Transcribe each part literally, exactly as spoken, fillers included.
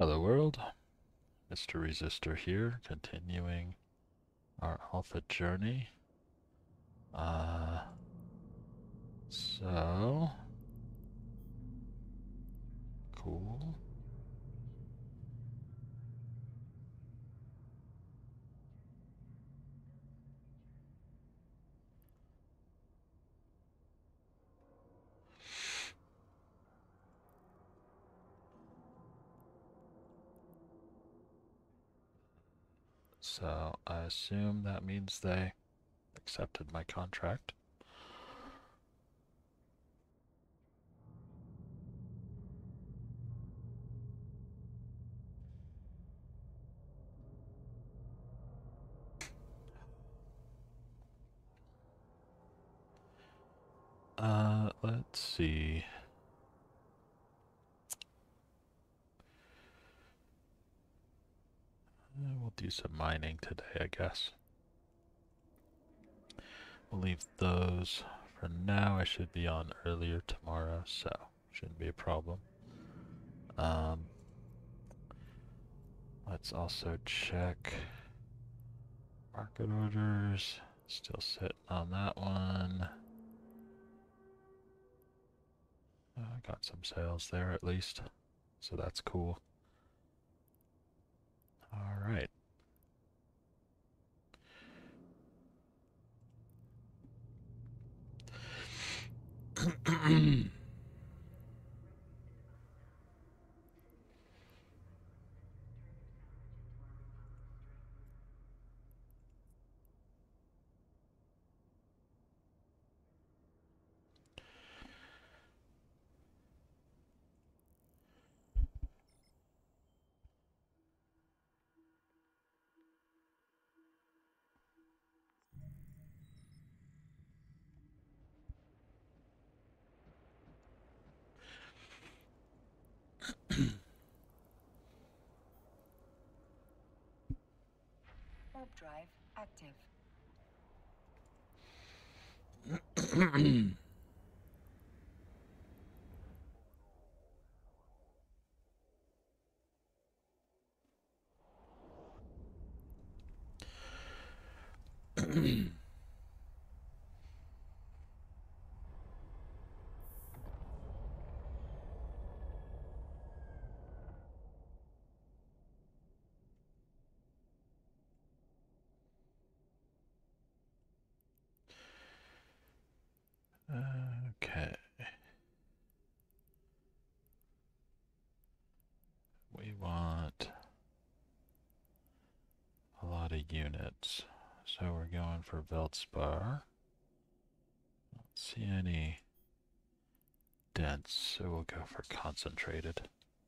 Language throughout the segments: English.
Hello world, Mister Resistor here, continuing our alpha journey. Uh, so, cool. So, I assume that means they accepted my contract. Uh, let's see. We'll do some mining today, I guess. We'll leave those for now. I should be on earlier tomorrow, so shouldn't be a problem. Um, let's also check market orders. Still sitting on that one. I uh, got some sales there at least, so that's cool. All right. Warp drive active. Okay. We want a lot of units. So we're going for Veldspar. Don't see any dense, so we'll go for concentrated.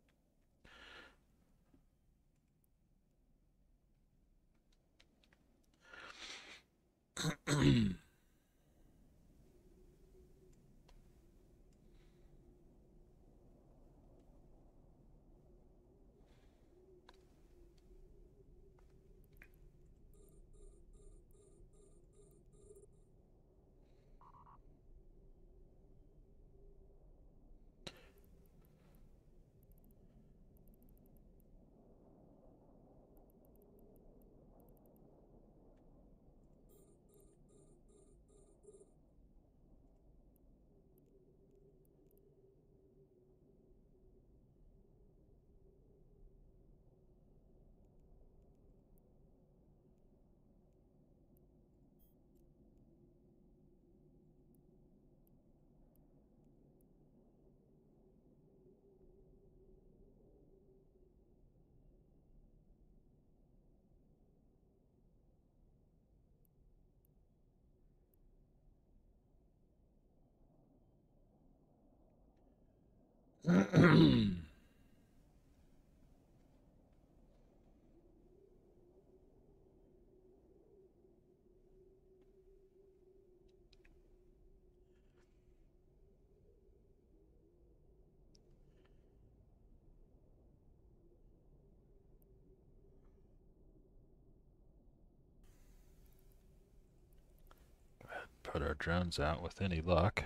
Put our drones out with any luck.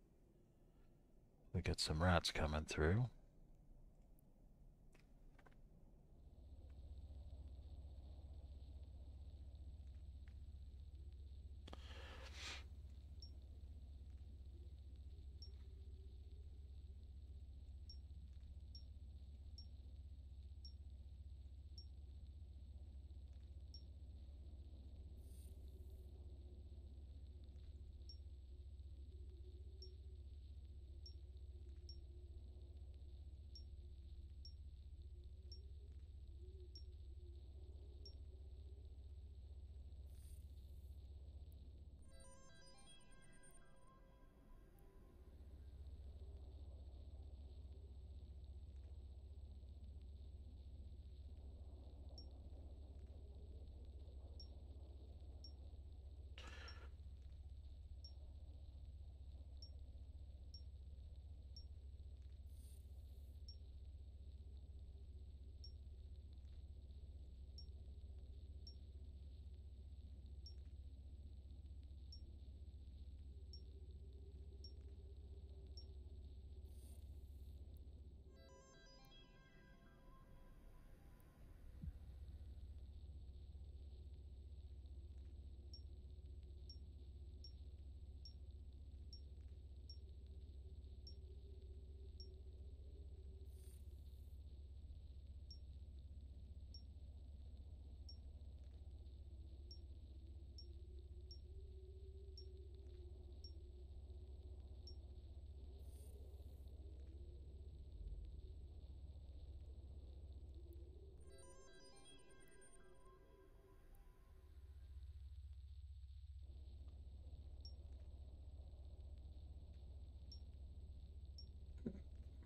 We get some rats coming through.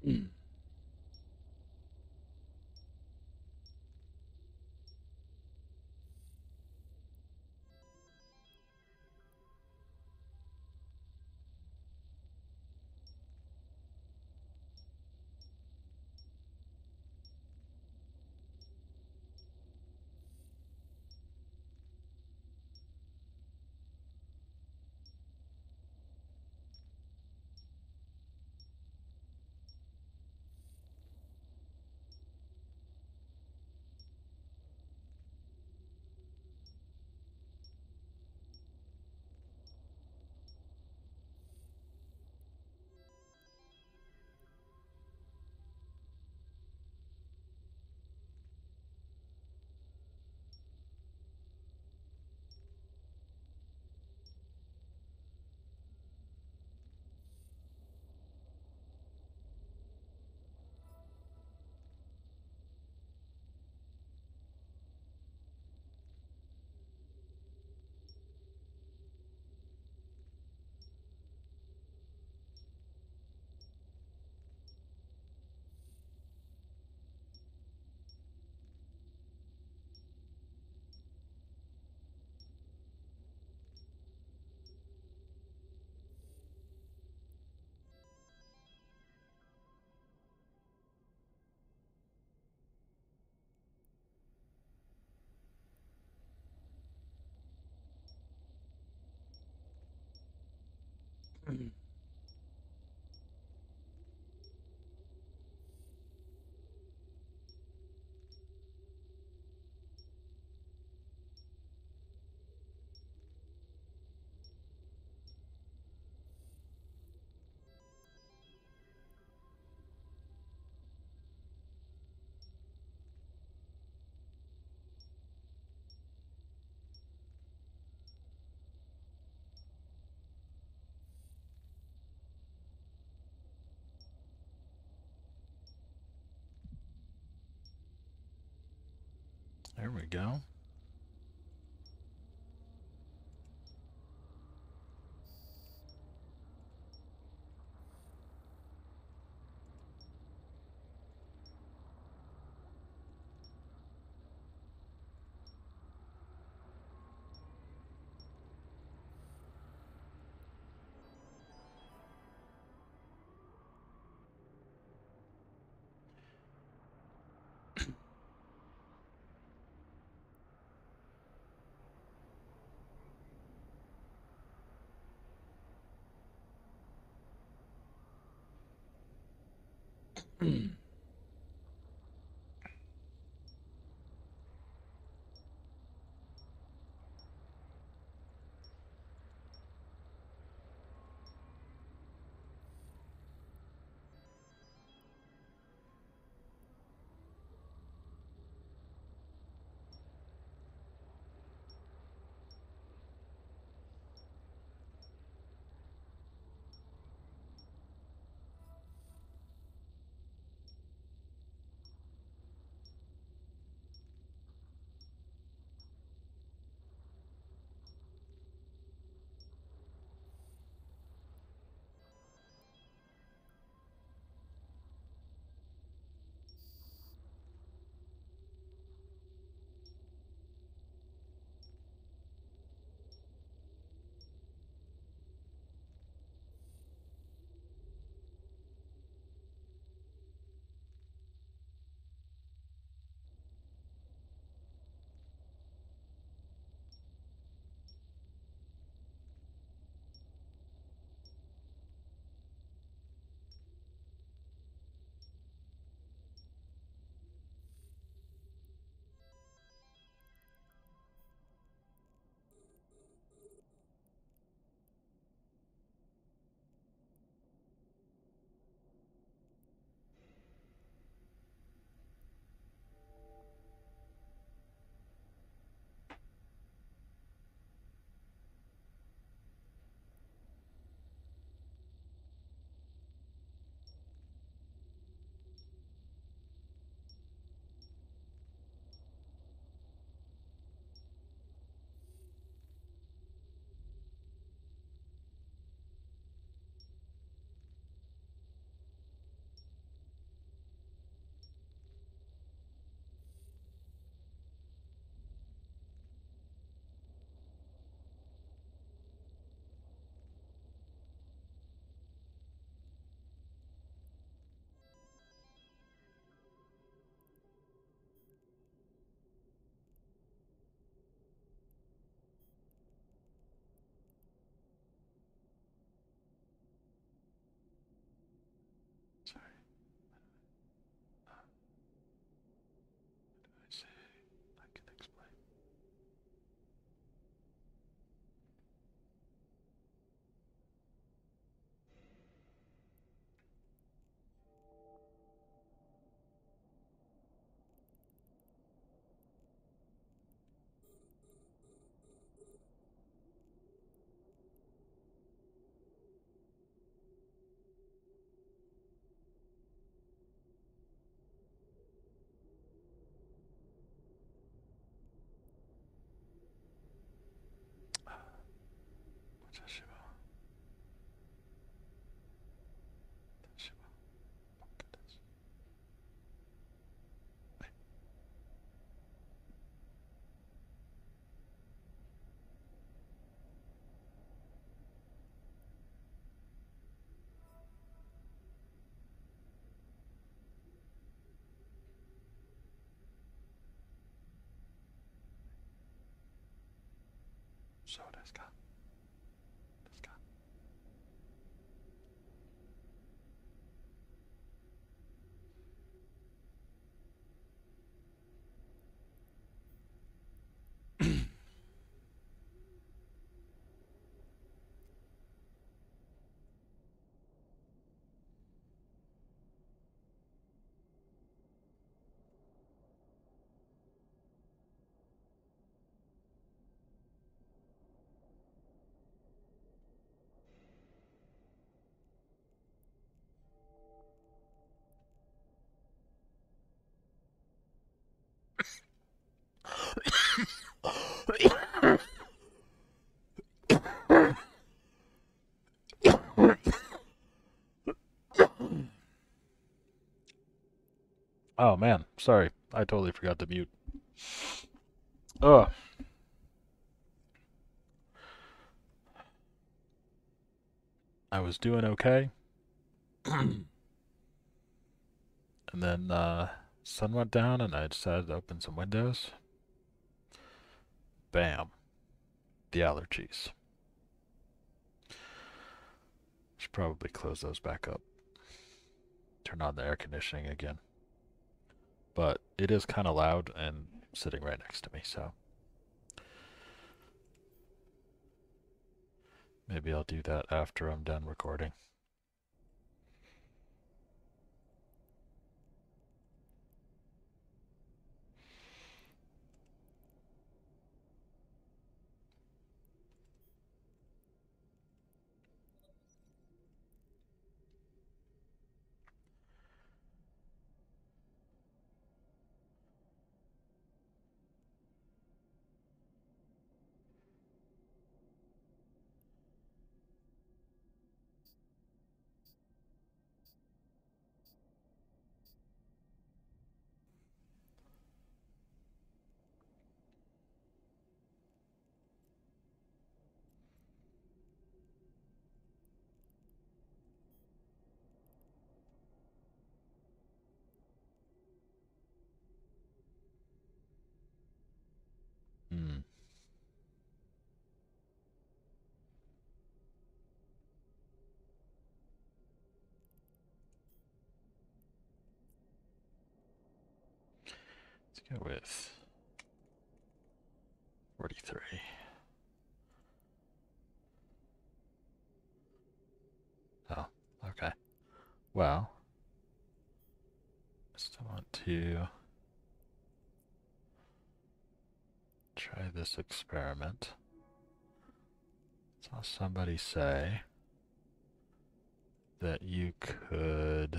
There we go. Let's go. Let's go. Oh man, sorry. I totally forgot to mute. Ugh. I was doing okay. And then uh sun went down and I decided to open some windows. Bam. The allergies. Should probably close those back up. Turn on the air conditioning again. But it is kind of loud and sitting right next to me, so maybe I'll do that after I'm done recording. Hmm. Let's go with forty-three. Oh, okay. Well, I still want to try this experiment. Saw somebody say that you could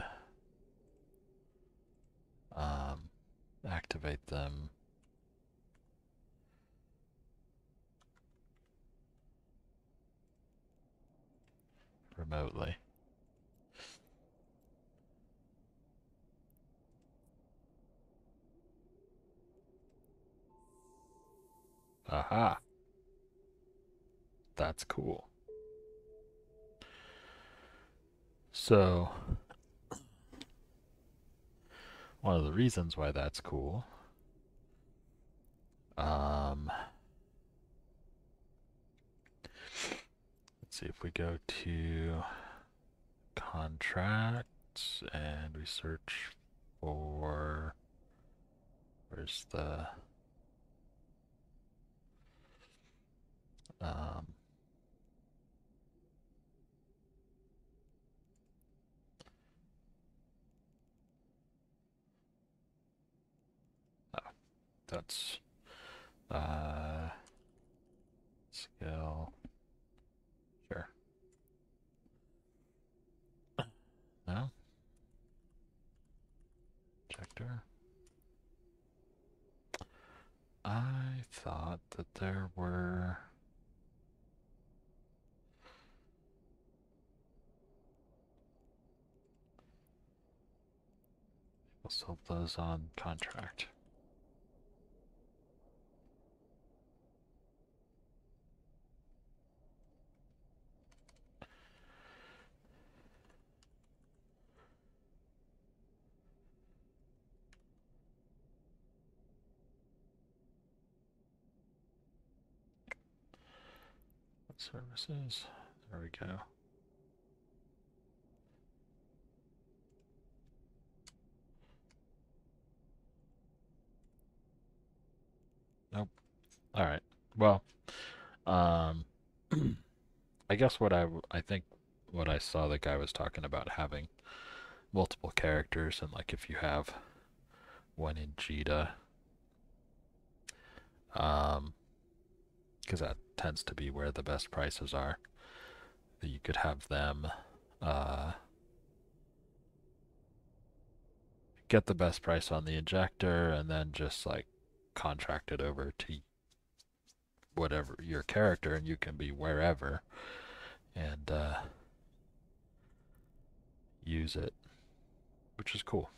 um, activate them remotely. Aha! That's cool. So, one of the reasons why that's cool, um, let's see if we go to contracts and we search for, where's the, um, oh, that's, uh, skill, sure. No? Objector. I thought that there were... We'll sell those on contract. Services. There we go. Nope. All right. Well, um, I guess what I I think what I saw the guy was talking about having multiple characters, and like if you have one in Jita, um, because that tends to be where the best prices are, that you could have them uh, get the best price on the injector and then just like contract it over to whatever your character, and you can be wherever and uh, use it, which is cool.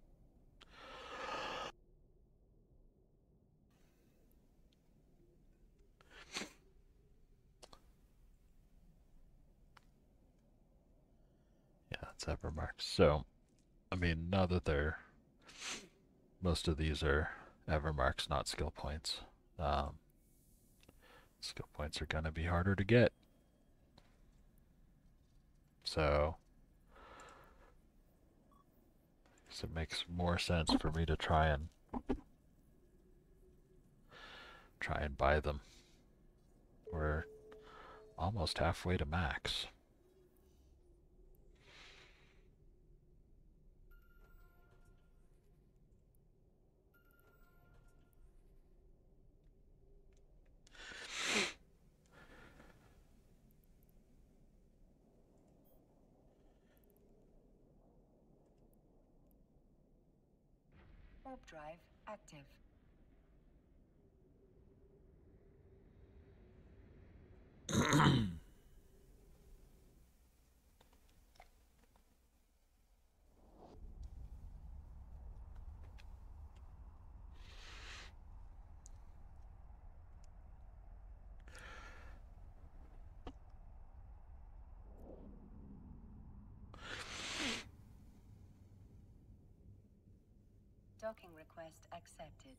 Yeah, that's Evermarks. So, I mean, now that they're most of these are Evermarks, not skill points. Um, skill points are gonna be harder to get. So, so it makes more sense for me to try and try and buy them. We're almost halfway to max. Warp drive active. Docking request accepted.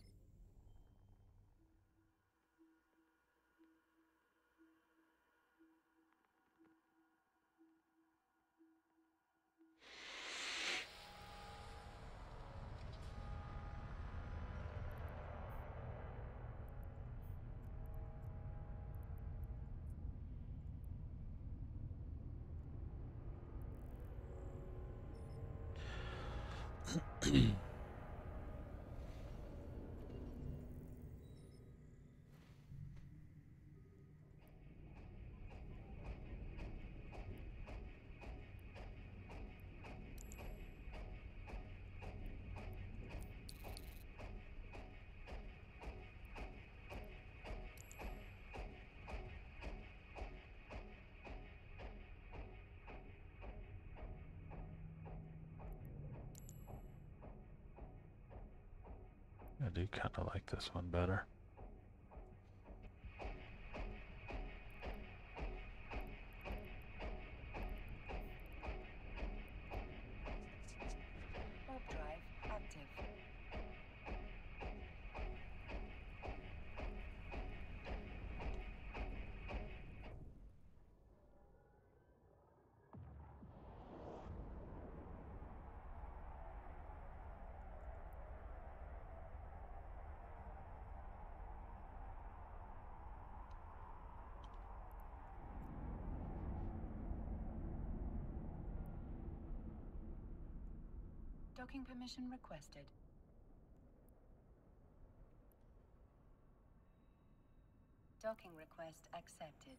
I do kind of like this one better. Warp drive active. Docking permission requested. Docking request accepted.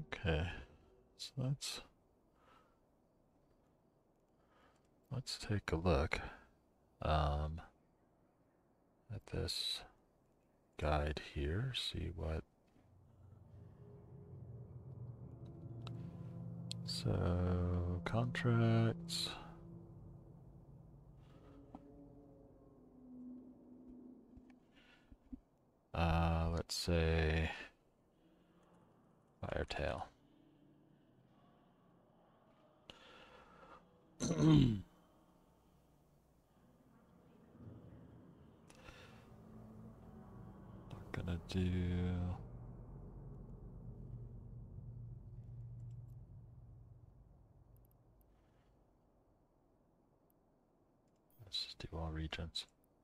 Okay, so let's let's take a look um, at this guide here. See what. So contracts. Uh, let's say Firetail. Not gonna do. Let's just do all regions.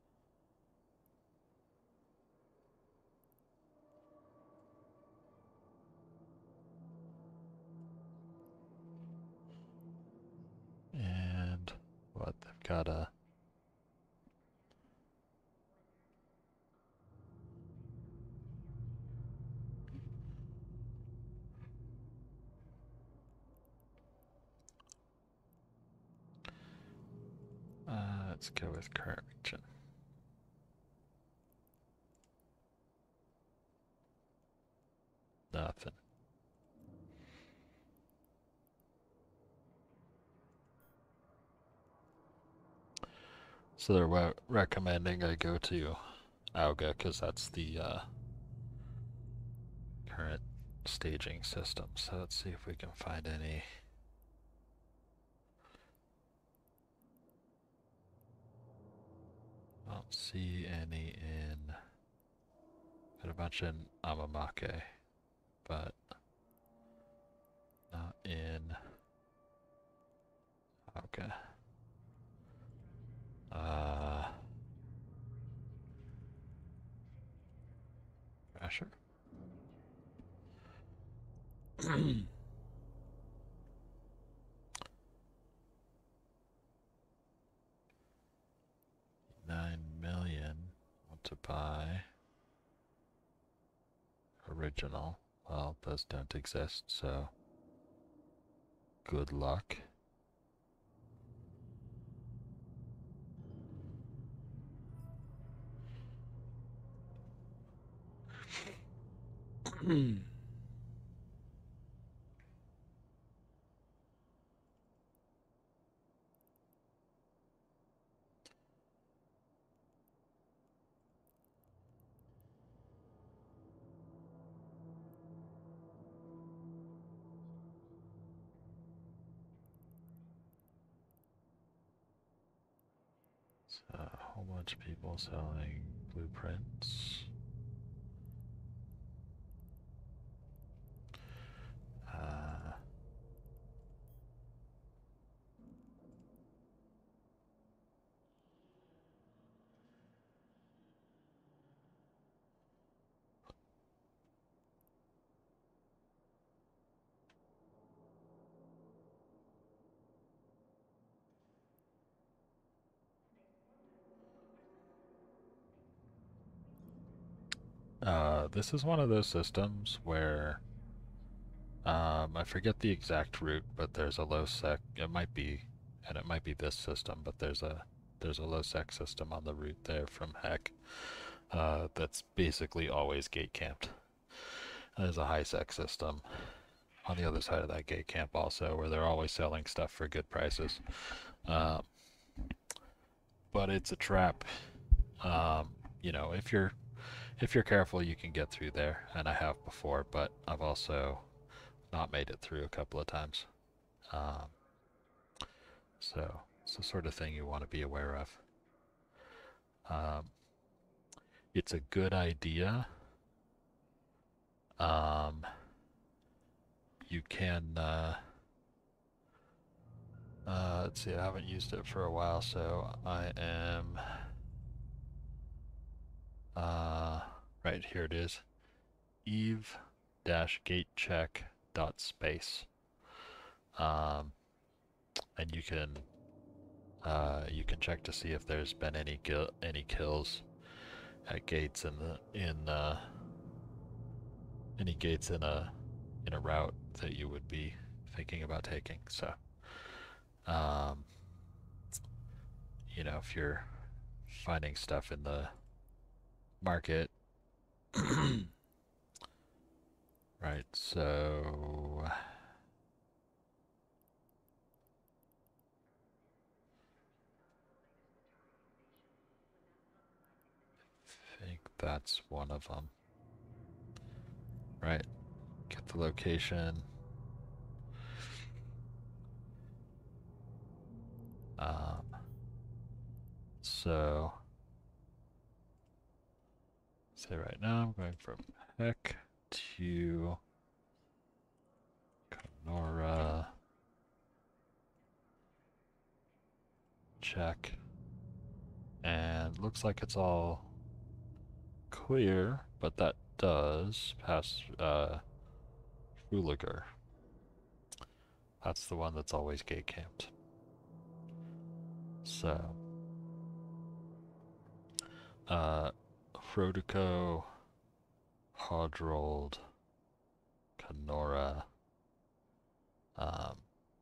And what they've got a. Uh, let's go with current region. Nothing. So they're re recommending I go to Auga because that's the uh, current staging system. So let's see if we can find any. I don't see any in. Got a bunch in Amamake, but not in. Okay. Uh. Pressure. Nine million. Want to buy original. Well, those don't exist, so good luck. So, a whole bunch of people selling blueprints. Uh, uh, this is one of those systems where um, I forget the exact route, but there's a low sec. It might be, and it might be this system, but there's a there's a low sec system on the route there from Heck uh, that's basically always gate camped. There's a high sec system on the other side of that gate camp also, where they're always selling stuff for good prices. Um, but it's a trap. Um, you know, if you're if you're careful, you can get through there, and I have before, but I've also not made it through a couple of times. Um, so it's the sort of thing you want to be aware of. Um, it's a good idea. Um, you can. Uh, uh, let's see. I haven't used it for a while, so I am. Uh, right here it is. Eve-gatecheck.space. Um, and you can uh, you can check to see if there's been any gil any kills at gates in the in uh, any gates in a in a route that you would be thinking about taking. So, um, you know, if you're finding stuff in the market, right? So, I think that's one of them, right? Get the location. Um, so, say right now I'm going from Heck to Kenora. Check. And looks like it's all clear, but that does pass uh, Fooliger. That's the one that's always gate camped. So, uh, Frodico, Hodrold, Kenora, um,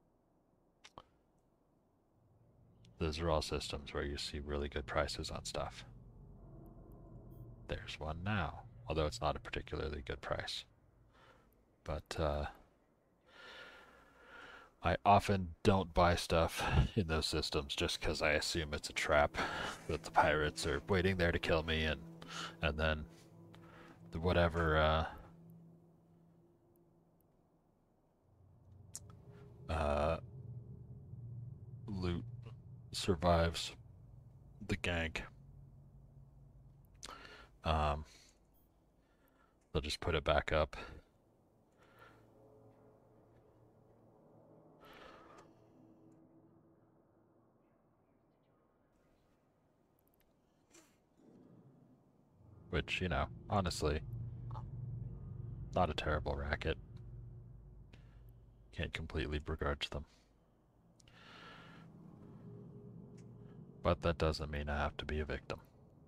those are all systems where you see really good prices on stuff. There's one now, although it's not a particularly good price. But uh, I often don't buy stuff in those systems just because I assume it's a trap, that the pirates are waiting there to kill me, and and then the whatever uh, uh, loot survives the gank. Um, they'll just put it back up. Which, you know, honestly, not a terrible racket. Can't completely begrudge them. But that doesn't mean I have to be a victim.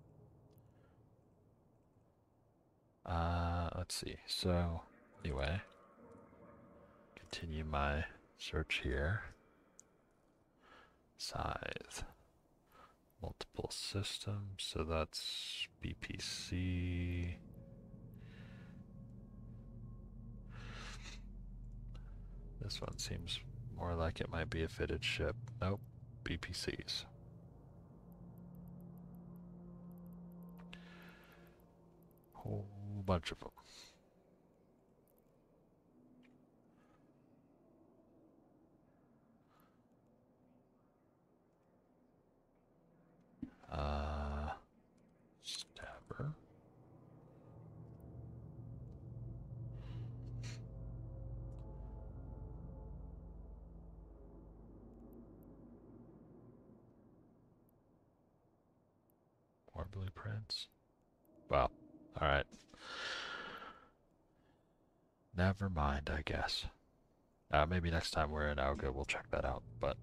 Uh, let's see. So, anyway, continue my search here. Scythe. Multiple systems, so that's B P C. This one seems more like it might be a fitted ship. Nope, B P Cs. Whole bunch of them. Uh, Stabber. More blueprints. Well, alright. Never mind, I guess. Uh, maybe next time we're in Auga, we'll check that out, but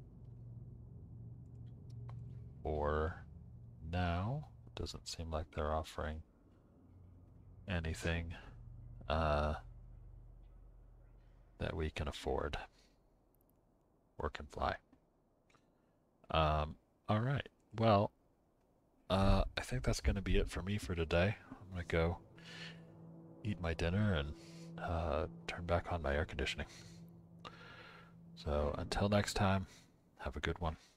for now, it doesn't seem like they're offering anything uh, that we can afford or can fly. Um, all right. Well, uh, I think that's going to be it for me for today. I'm going to go eat my dinner and uh, turn back on my air conditioning. So until next time, have a good one.